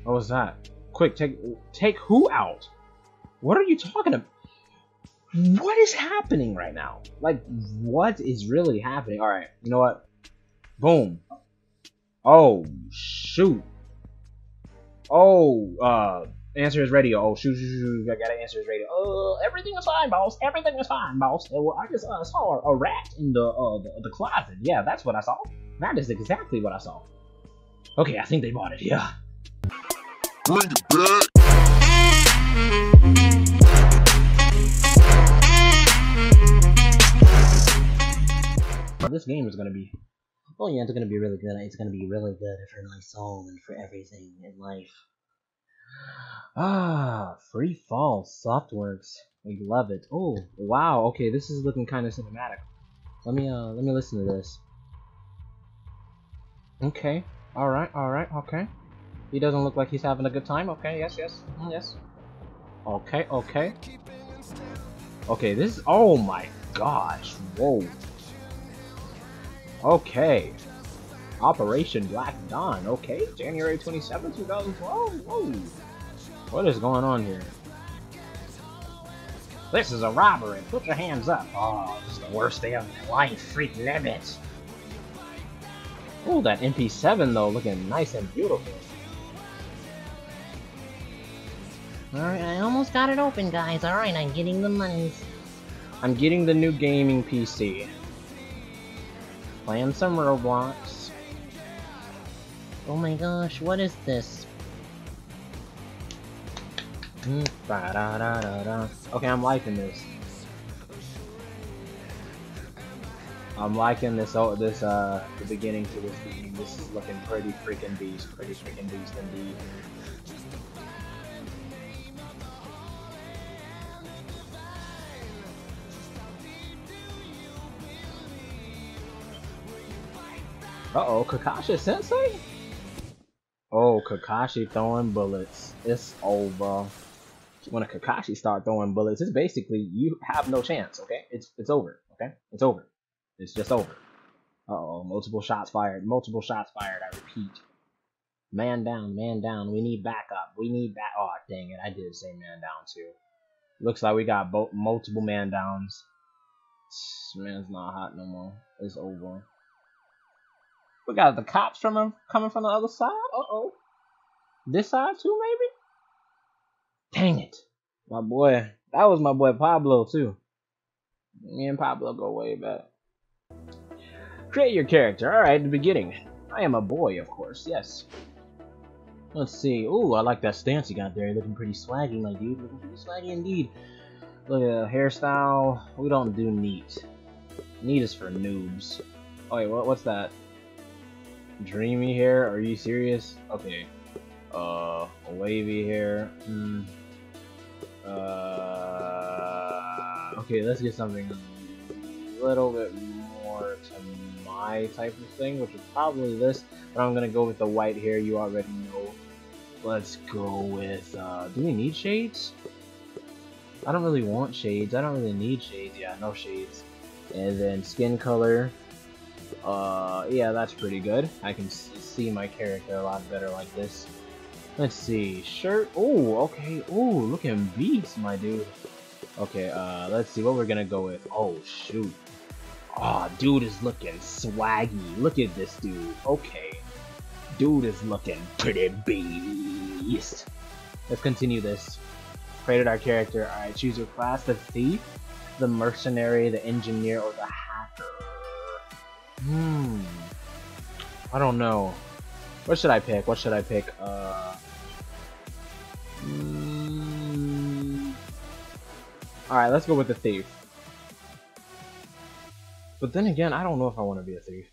What was that? Quick, take who out? What are you talking about? What is happening right now? Like, what is really happening? All right, you know what? Boom. Oh shoot. Oh, answer his radio. Oh shoot. I gotta answer his radio. Everything was fine, boss. Everything was fine, boss. Well, I just saw a rat in the closet. Yeah, that's what I saw. That is exactly what I saw. Okay, I think they bought it. Yeah. Bring it back. This game is gonna be. Oh yeah, it's gonna be really good. It's gonna be really good for my soul and for everything in life. Ah, Free Fall Softworks. We love it. Oh wow. Okay, this is looking kind of cinematic. Let me listen to this. Okay. All right. Okay. He doesn't look like he's having a good time. Okay. Yes. Okay. Okay. This. Oh my gosh. Whoa. Okay. Operation Black Dawn. Okay. January 27, 2012. Whoa. What is going on here? This is a robbery. Put your hands up. Oh, this is the worst day of my life. Freak limits. Oh, that MP7 though, looking nice and beautiful. Alright, I almost got it open, guys. Alright, I'm getting the monies. I'm getting the new gaming PC. Playing some Roblox. Oh my gosh, what is this? Okay, I'm liking this. I'm liking this. The beginning to this game. This is looking pretty freaking beast. Indeed. Uh-oh, Kakashi Sensei? Oh, Kakashi throwing bullets. It's over. When a Kakashi start throwing bullets, it's basically you have no chance, okay? It's over, okay? It's over. It's just over. Uh-oh, multiple shots fired. I repeat. Man down. We need backup. Oh, dang it. I did say man down, too. Looks like we got multiple man downs. This man's not hot no more. It's over. We got the cops coming from the other side. Uh-oh. This side, too, maybe? Dang it. My boy. That was my boy Pablo, too. Me and Pablo go way back. Create your character. Alright, the beginning. I am a boy, of course, yes. Let's see. Ooh, I like that stance you got there. Looking pretty swaggy, my dude. Looking pretty swaggy indeed. Look at the hairstyle. We don't do neat. Neat is for noobs. Oh, wait, what's that? Dreamy hair? Are you serious? Okay. Wavy hair. Okay, let's get something a little bit more to my type of thing, which is probably this, but I'm gonna go with the white hair. You already know. Let's go with, do we need shades? I don't really want shades. I don't really need shades. Yeah, no shades. And then skin color. Yeah, that's pretty good. I can see my character a lot better like this. Let's see. Shirt. Oh, okay. Oh, looking beast, my dude. Okay, let's see what we're gonna go with. Oh, shoot. Oh, dude is looking swaggy. Look at this dude. Okay. Dude is looking pretty beast. Let's continue this. Created our character. Alright, choose your class. The thief, the mercenary, the engineer, or the hacker. I don't know. What should I pick? Alright, let's go with the thief. But then again, I don't know if I want to be a thief.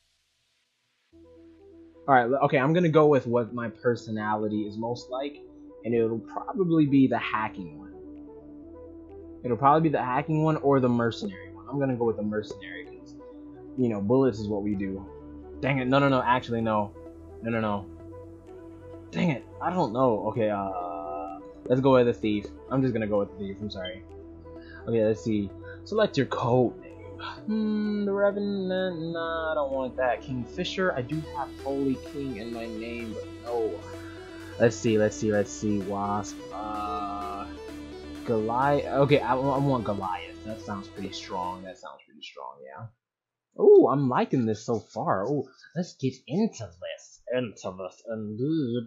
Alright, okay, I'm gonna go with what my personality is most like, and it'll probably be the hacking one. It'll probably be the hacking one or the mercenary one. I'm gonna go with the mercenary because, you know, bullets is what we do. Dang it, no, actually, no. No. Dang it, I don't know. Okay, let's go with the thief. I'm just gonna go with the thief, I'm sorry. Okay, let's see. Select your code name. The Revenant, nah, I don't want that. Kingfisher, I do have Holy King in my name, but no. Let's see. Wasp. Goliath. Okay, I want Goliath. That sounds pretty strong. Yeah. Oh, I'm liking this so far. Oh, let's get into this. Indeed.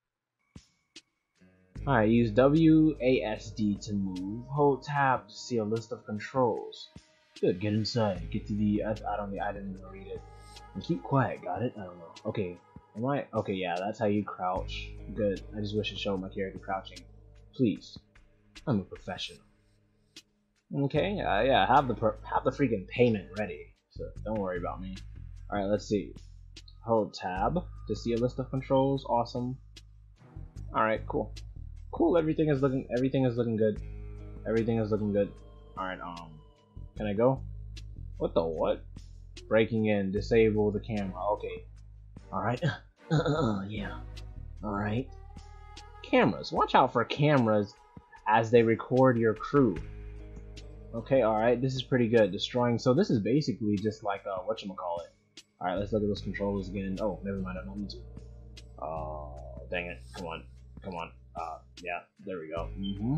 Alright, use WASD to move. Hold tab to see a list of controls. Good, get inside. Get to the... I didn't even read it. And keep quiet, got it? I don't know. Okay, okay, yeah, that's how you crouch. Good, I just wish it showed my character crouching. Please. I'm a professional. Okay, yeah, have the freaking payment ready. So, don't worry about me. Alright, let's see. Hold tab to see a list of controls. Awesome. Alright, cool. Cool, everything is looking good. Alright, can I go? What the what? Breaking in, disable the camera. Okay. Alright. Yeah. Alright. Cameras. Watch out for cameras as they record your crew. Okay, alright, this is pretty good. Destroying, so this is basically just like whatchamacallit. Alright, let's look at those controllers again. Oh, never mind, I don't need to. Oh, dang it. Come on. Yeah, there we go.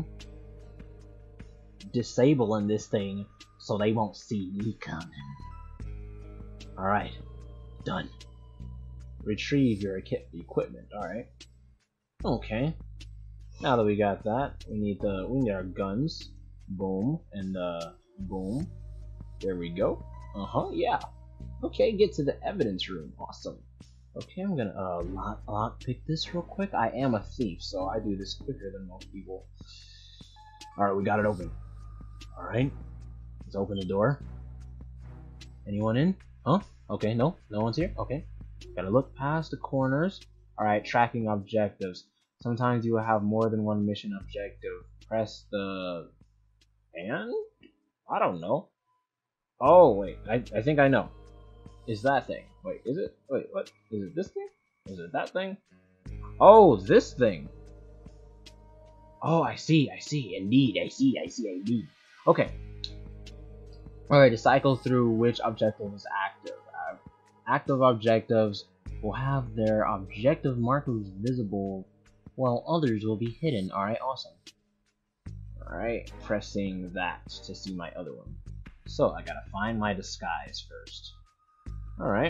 Disabling this thing so they won't see me coming. Alright, done. Retrieve your equipment, alright. Okay. Now that we got that, we need our guns. Boom, and boom. There we go. Yeah. Okay, get to the evidence room. Awesome. Okay, I'm gonna lockpick this real quick. I am a thief, so I do this quicker than most people. Alright, we got it open. Alright. Let's open the door. Anyone in? Huh? Okay, no one's here. Okay. Gotta look past the corners. Alright, tracking objectives. Sometimes you will have more than one mission objective. Press the... and? I don't know. Oh, wait. I think I know. Is that thing. Wait, is it? Wait, what? Is it this thing? Is it that thing? Oh, this thing. Oh, I see. Indeed, I see. Okay. Alright, to cycle through which objective is active. Active objectives will have their objective markers visible, while others will be hidden. Alright, awesome. Alright, pressing that to see my other one. So, I gotta find my disguise first. Alright.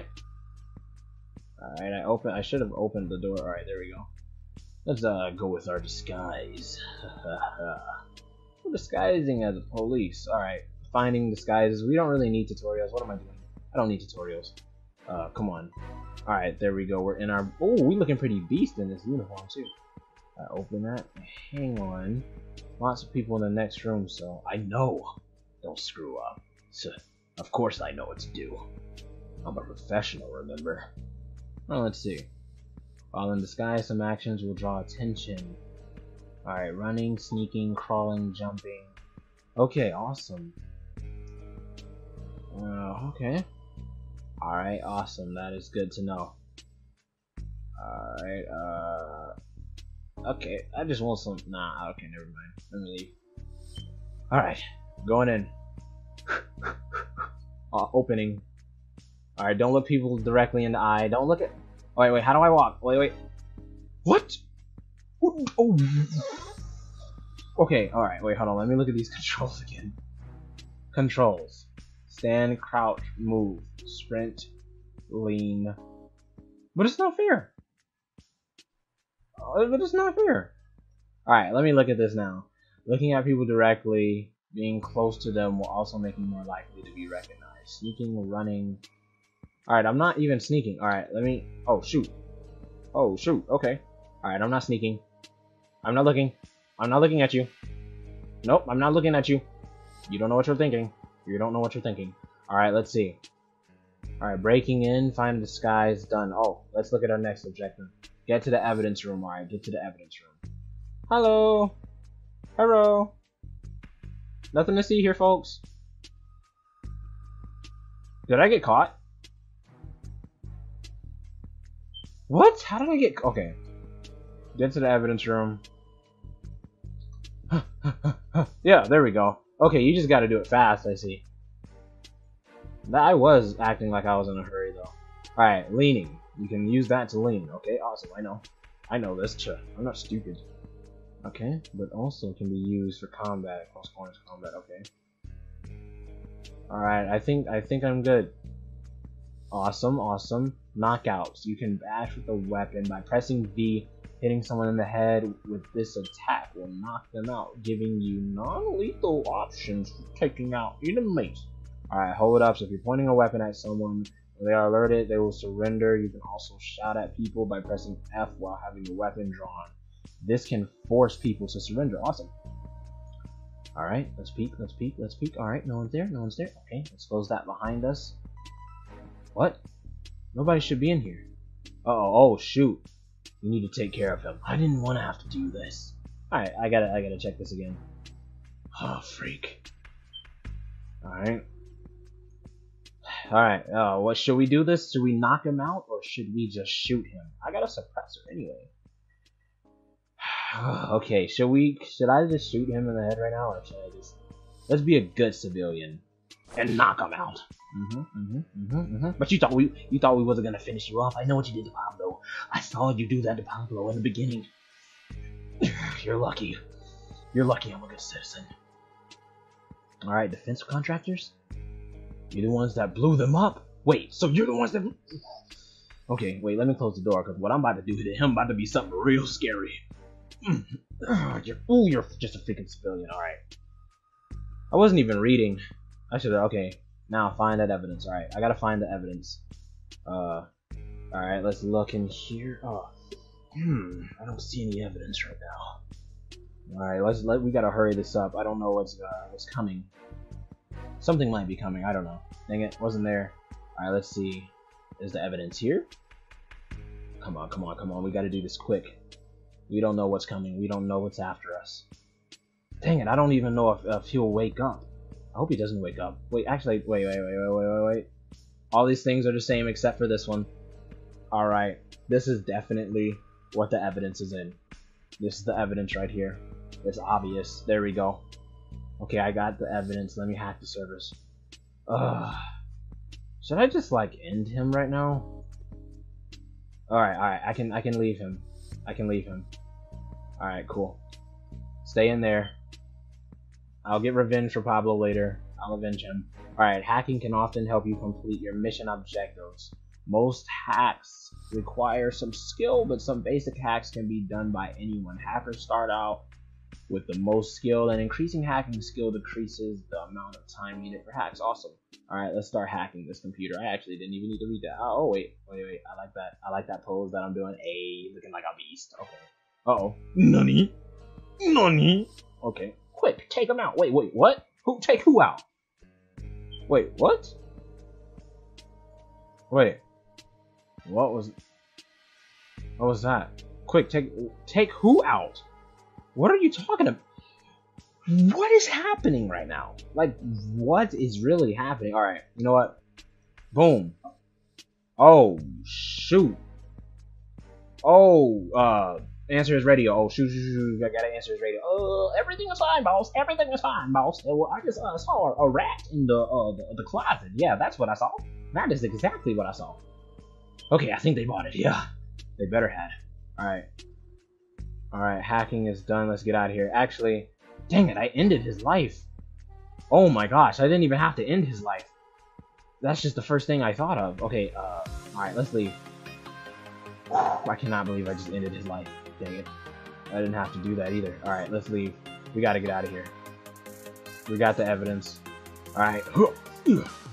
Alright, I should have opened the door. Alright, there we go. Let's go with our disguise. We're disguising as a police. Alright, finding disguises. We don't really need tutorials. What am I doing? I don't need tutorials. Come on. Alright, there we go. We're in our... oh, we're looking pretty beast in this uniform, too. Open that. Hang on. Lots of people in the next room, so I know. Don't screw up. So, of course I know what to do. I'm a professional, remember? Well, let's see. While in disguise, some actions will draw attention. Alright, running, sneaking, crawling, jumping. Okay, awesome. Okay. Alright, awesome. That is good to know. Alright, okay, I just want some... nah, okay, never mind. Let me leave. Alright, going in. Opening. Alright, don't look people directly in the eye. Don't look at... oh, wait, how do I walk? Wait. What? Oh. Okay, alright, wait, hold on. Let me look at these controls again. Controls. Stand, crouch, move, sprint, lean. But it's not fair. But it's not fair. Alright, let me look at this now. Looking at people directly, being close to them will also make you more likely to be recognized. Sneaking, running. Alright, I'm not even sneaking. Alright, let me... oh, shoot. Oh, shoot. Okay. Alright, I'm not sneaking. I'm not looking. I'm not looking at you. Nope, I'm not looking at you. You don't know what you're thinking. You don't know what you're thinking. Alright, let's see. Alright, breaking in, find disguise, done. Oh, let's look at our next objective. Get to the evidence room. Alright, get to the evidence room. Hello. Hello. Nothing to see here, folks. Did I get caught? What? How did I get... okay. Get to the evidence room. Yeah, there we go. Okay, you just gotta do it fast, I see. I was acting like I was in a hurry, though. Alright, leaning. You can use that to lean. Okay, awesome, I know. I know this. I'm not stupid. Okay, but also can be used for combat. Close quarters combat. Okay. All right. I think I'm good. Awesome. Knockouts. You can bash with a weapon by pressing V. Hitting someone in the head with this attack will knock them out, giving you non-lethal options for taking out enemies. Alright, hold up. So if you're pointing a weapon at someone, when they are alerted, they will surrender. You can also shout at people by pressing F while having a weapon drawn. This can force people to surrender. Awesome. Alright, let's peek. Alright, no one's there. Okay, let's close that behind us. What? Nobody should be in here. Oh shoot. You need to take care of him. I didn't want to have to do this. Alright, I gotta check this again. Oh, freak. Alright. What should we do this? Should we knock him out or should we just shoot him? I got a suppressor anyway. Okay, should I just shoot him in the head right now or should I just let's be a good civilian and knock him out? But you thought we wasn't gonna finish you off. I know what you did to Pablo. I saw you do that to Pablo in the beginning. You're lucky. You're lucky I'm a good citizen. Alright, defense contractors? You're the ones that blew them up? Wait, so you're the ones that... Okay, wait, let me close the door, because what I'm about to do to him about to be something real scary. You're just a freaking civilian, alright. I wasn't even reading. I should have... Okay, now find that evidence. Alright, I gotta find the evidence. Alright, let's look in here. I don't see any evidence right now. Alright, we gotta hurry this up. I don't know what's coming. Something might be coming, I don't know. Dang it, wasn't there. Alright, let's see. Is the evidence here? Come on, we gotta do this quick. We don't know what's coming, we don't know what's after us. Dang it, I don't even know if he'll wake up. I hope he doesn't wake up. Wait, actually, wait. All these things are the same except for this one. Alright, this is definitely what the evidence is in. This is the evidence right here. It's obvious. There we go. Okay, I got the evidence. Let me hack the servers. Should I just like end him right now? Alright, I can leave him. Alright, cool. Stay in there. I'll get revenge for Pablo later. I'll avenge him. Alright, hacking can often help you complete your mission objectives. Most hacks require some skill, but some basic hacks can be done by anyone. Hackers start out with the most skill, and increasing hacking skill decreases the amount of time needed for hacks. Awesome. Alright, let's start hacking this computer. I actually didn't even need to read that. Oh, wait. I like that. I like that pose that I'm doing. Hey, looking like a beast. Okay. Uh-oh. Nani? Okay. Quick, take him out. Wait, what? Take who out? Wait, what? Wait. What was that? Quick, take who out? What are you talking about? What is happening right now? Like, what is really happening? Alright, you know what? Boom. Oh, shoot. Oh, answer his radio. Oh, shoot. I gotta answer his radio. Everything is fine, boss. Everything is fine, boss. Well, I just saw a rat in the closet. Yeah, that's what I saw. That is exactly what I saw. Okay, I think they bought it. Yeah, they better had. Alright, hacking is done. Let's get out of here. Actually, dang it, I ended his life. Oh my gosh, I didn't even have to end his life. That's just the first thing I thought of. Okay, alright, let's leave. I cannot believe I just ended his life. Dang it. I didn't have to do that either. Alright, let's leave. We gotta get out of here. We got the evidence. Alright.